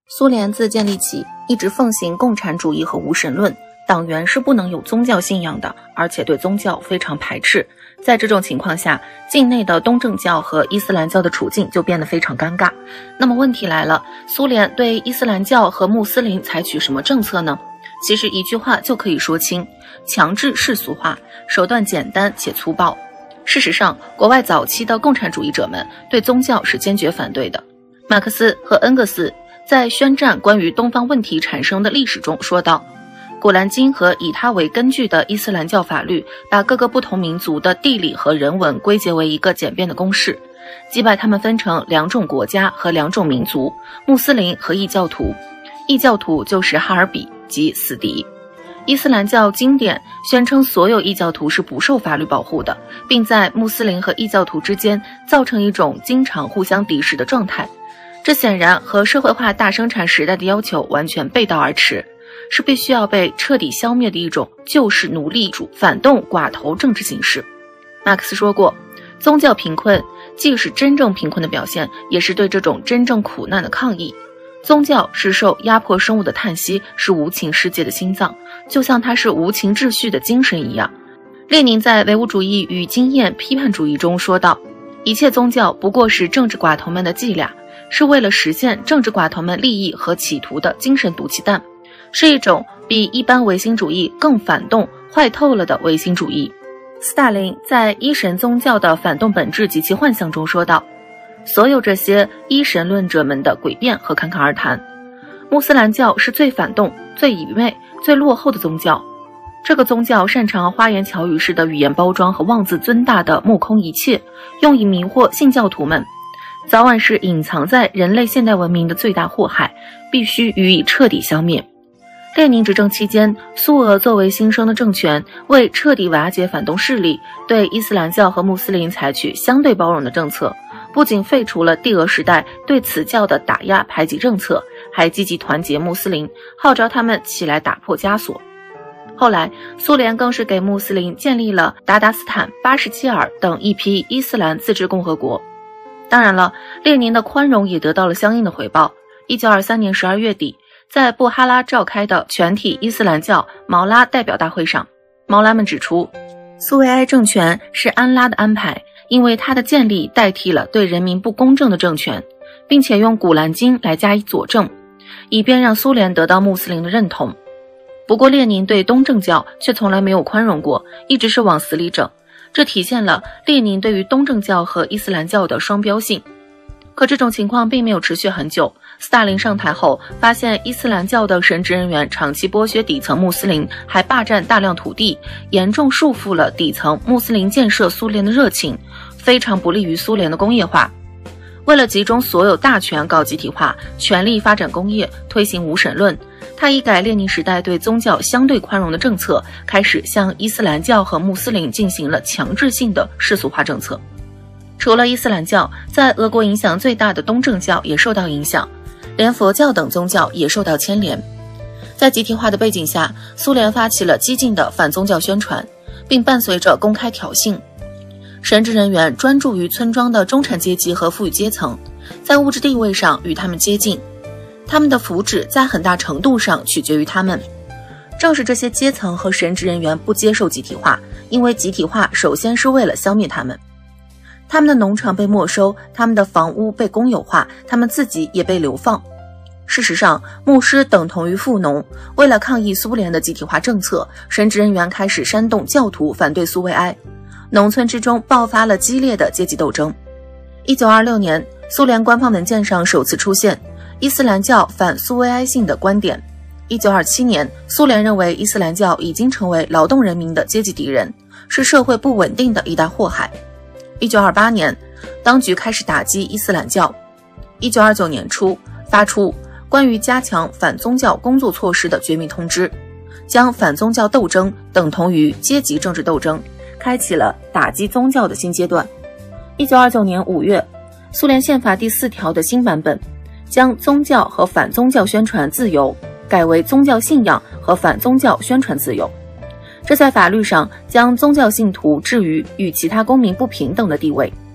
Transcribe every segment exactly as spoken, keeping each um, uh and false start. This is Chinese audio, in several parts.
苏联自建立起一直奉行共产主义和无神论，党员是不能有宗教信仰的，而且对宗教非常排斥。在这种情况下，境内的东正教和伊斯兰教的处境就变得非常尴尬。那么问题来了，苏联对伊斯兰教和穆斯林采取什么政策呢？其实一句话就可以说清：强制世俗化，手段简单且粗暴。事实上，国外早期的共产主义者们对宗教是坚决反对的。马克思和恩格斯在宣战关于东方问题产生的历史中说道，古兰经和以它为根据的伊斯兰教法律把各个不同民族的地理和人文归结为一个简便的公式，即把它们分成两种国家和两种民族，穆斯林和异教徒。异教徒就是哈尔比即死敌。伊斯兰教经典宣称所有异教徒是不受法律保护的，并在穆斯林和异教徒之间造成一种经常互相敌视的状态。这显然和社会化大生产时代的要求完全背道而驰，是必须要被彻底消灭的一种旧式奴隶主反动寡头政治形式。马克思说过，宗教贫困既是真正贫困的表现，也是对这种真正苦难的抗议。宗教是受压迫生物的叹息，是无情世界的心脏，就像它是无情秩序的精神一样。列宁在唯物主义与经验批判主义中说道，一切宗教不过是政治寡头们的伎俩，是为了实现政治寡头们利益和企图的精神毒气弹，是一种比一般唯心主义更反动坏透了的唯心主义。斯大林在一神宗教的反动本质及其幻象中说道，所有这些一神论者们的诡辩和侃侃而谈。穆斯兰教是最反动、最愚昧、最落后的宗教。这个宗教擅长花言巧语式的语言包装和妄自尊大的目空一切，用以迷惑信教徒们。早晚是隐藏在人类现代文明的最大祸害，必须予以彻底消灭。列宁执政期间，苏俄作为新生的政权，为彻底瓦解反动势力，对伊斯兰教和穆斯林采取相对包容的政策，不仅废除了帝俄时代对此教的打压排挤政策，还积极团结穆斯林，号召他们起来打破枷锁。后来，苏联更是给穆斯林建立了达达斯坦、巴什切尔等一批伊斯兰自治共和国。当然了，列宁的宽容也得到了相应的回报。一九二三年十二月底，在布哈拉召开的全体伊斯兰教毛拉代表大会上，毛拉们指出，苏维埃政权是安拉的安排，因为它的建立代替了对人民不公正的政权，并且用古兰经来加以佐证，以便让苏联得到穆斯林的认同。不过列宁对东正教却从来没有宽容过，一直是往死里整，这体现了列宁对于东正教和伊斯兰教的双标性。可这种情况并没有持续很久，斯大林上台后，发现伊斯兰教的神职人员长期剥削底层穆斯林，还霸占大量土地，严重束缚了底层穆斯林建设苏联的热情，非常不利于苏联的工业化。为了集中所有大权搞集体化，全力发展工业，推行无神论，他一改列宁时代对宗教相对宽容的政策，开始向伊斯兰教和穆斯林进行了强制性的世俗化政策。除了伊斯兰教，在俄国影响最大的东正教也受到影响，连佛教等宗教也受到牵连。在集体化的背景下，苏联发起了激进的反宗教宣传，并伴随着公开挑衅。神职人员专注于村庄的中产阶级和富裕阶层，在物质地位上与他们接近，他们的福祉在很大程度上取决于他们。正是这些阶层和神职人员不接受集体化，因为集体化首先是为了消灭他们。他们的农场被没收，他们的房屋被公有化，他们自己也被流放。事实上，牧师等同于富农。为了抗议苏联的集体化政策，神职人员开始煽动教徒反对苏维埃，农村之中爆发了激烈的阶级斗争。一九二六年，苏联官方文件上首次出现伊斯兰教反苏维埃性的观点。一九二七年，苏联认为伊斯兰教已经成为劳动人民的阶级敌人，是社会不稳定的一大祸害。一九二八年，当局开始打击伊斯兰教。一九二九年初，发出关于加强反宗教工作措施的绝密通知，将反宗教斗争等同于阶级政治斗争，开启了打击宗教的新阶段。一九二九年五月，苏联宪法第四条的新版本将宗教和反宗教宣传自由改为宗教信仰和反宗教宣传自由。这在法律上将宗教信徒置于与其他公民不平等的地位。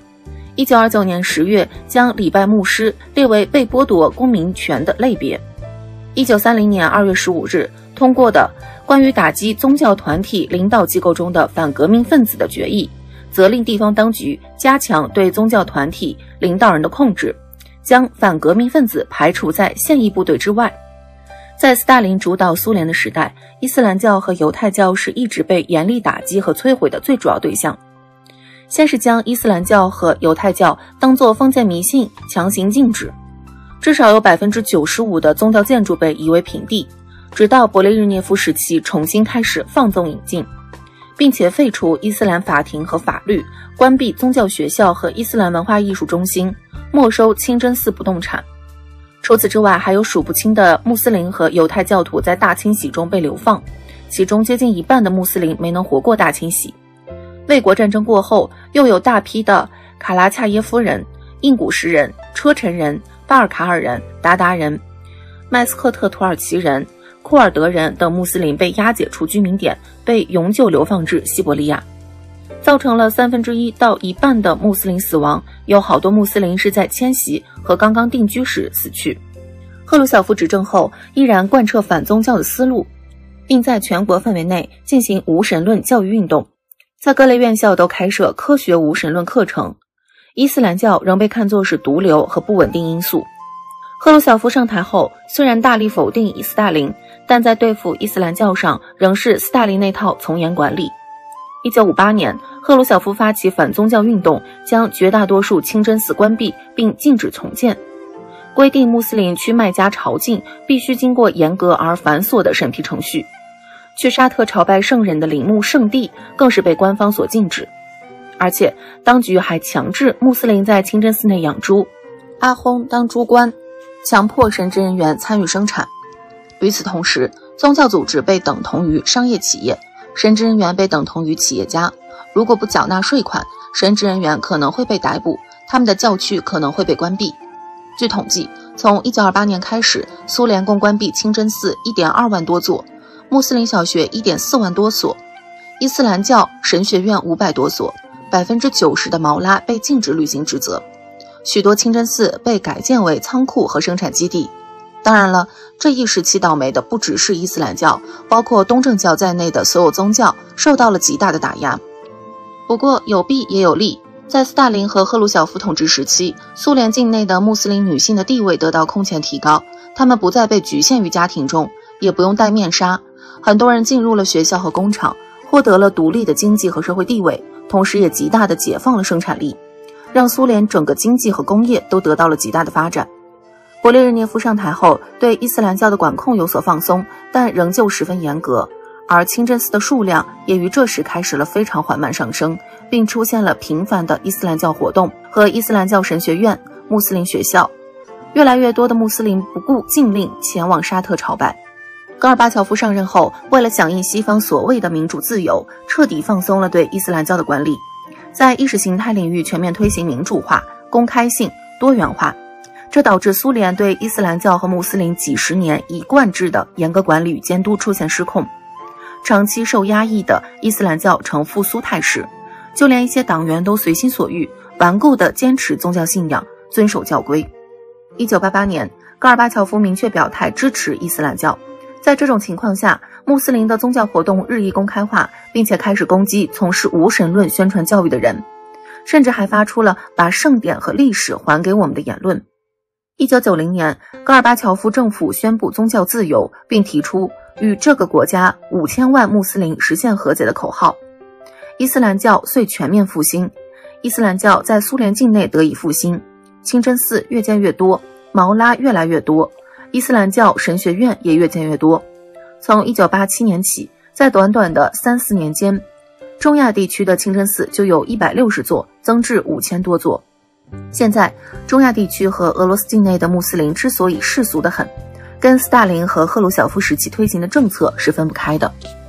一九二九年十月，将礼拜牧师列为被剥夺公民权的类别。一九三零年二月十五日通过的关于打击宗教团体领导机构中的反革命分子的决议，责令地方当局加强对宗教团体领导人的控制，将反革命分子排除在现役部队之外。在斯大林主导苏联的时代，伊斯兰教和犹太教是一直被严厉打击和摧毁的最主要对象。先是将伊斯兰教和犹太教当作封建迷信强行禁止，至少有 百分之九十五 的宗教建筑被夷为平地，直到勃列日涅夫时期重新开始放纵引进，并且废除伊斯兰法庭和法律，关闭宗教学校和伊斯兰文化艺术中心，没收清真寺不动产。除此之外，还有数不清的穆斯林和犹太教徒在大清洗中被流放，其中接近一半的穆斯林没能活过大清洗。卫国战争过后，又有大批的卡拉恰耶夫人、印古什人、车臣人、巴尔卡尔人、鞑靼人、麦斯克特土耳其人、库尔德人等穆斯林被押解出居民点，被永久流放至西伯利亚，造成了三分之一到一半的穆斯林死亡，有好多穆斯林是在迁徙和刚刚定居时死去。赫鲁晓夫执政后依然贯彻反宗教的思路，并在全国范围内进行无神论教育运动，在各类院校都开设科学无神论课程。伊斯兰教仍被看作是毒瘤和不稳定因素。赫鲁晓夫上台后，虽然大力否定斯大林，但在对付伊斯兰教上仍是斯大林那套从严管理。一九五八年，赫鲁晓夫发起反宗教运动，将绝大多数清真寺关闭并禁止重建，规定穆斯林去麦加朝觐必须经过严格而繁琐的审批程序，去沙特朝拜圣人的陵墓圣地更是被官方所禁止。而且当局还强制穆斯林在清真寺内养猪，阿訇当猪倌，强迫神职人员参与生产。与此同时，宗教组织被等同于商业企业，神职人员被等同于企业家，如果不缴纳税款，神职人员可能会被逮捕，他们的教区可能会被关闭。据统计，从一九二八年开始，苏联共关闭清真寺 一点二万多座，穆斯林小学 一点四万多所，伊斯兰教神学院五百多所， 百分之九十 的毛拉被禁止履行职责，许多清真寺被改建为仓库和生产基地。当然了，这一时期倒霉的不只是伊斯兰教，包括东正教在内的所有宗教受到了极大的打压。不过有弊也有利，在斯大林和赫鲁晓夫统治时期，苏联境内的穆斯林女性的地位得到空前提高，她们不再被局限于家庭中，也不用戴面纱，很多人进入了学校和工厂，获得了独立的经济和社会地位，同时也极大地解放了生产力，让苏联整个经济和工业都得到了极大的发展。勃列日涅夫上台后，对伊斯兰教的管控有所放松，但仍旧十分严格，而清真寺的数量也于这时开始了非常缓慢上升，并出现了频繁的伊斯兰教活动和伊斯兰教神学院、穆斯林学校。越来越多的穆斯林不顾禁令前往沙特朝拜。戈尔巴乔夫上任后，为了响应西方所谓的民主自由，彻底放松了对伊斯兰教的管理，在意识形态领域全面推行民主化、公开性、多元化。这导致苏联对伊斯兰教和穆斯林几十年一贯制的严格管理与监督出现失控，长期受压抑的伊斯兰教呈复苏态势，就连一些党员都随心所欲，顽固地坚持宗教信仰，遵守教规。一九八八年，戈尔巴乔夫明确表态支持伊斯兰教。在这种情况下，穆斯林的宗教活动日益公开化，并且开始攻击从事无神论宣传教育的人，甚至还发出了把圣典和历史还给我们的言论。一九九零年，戈尔巴乔夫政府宣布宗教自由，并提出与这个国家五千万穆斯林实现和解的口号。伊斯兰教遂全面复兴，伊斯兰教在苏联境内得以复兴，清真寺越建越多，毛拉越来越多，伊斯兰教神学院也越建越多。从一九八七年起，在短短的三四年间，中亚地区的清真寺就有一百六十座，增至五千多座。现在，中亚地区和俄罗斯境内的穆斯林之所以世俗得很，跟斯大林和赫鲁晓夫时期推行的政策是分不开的。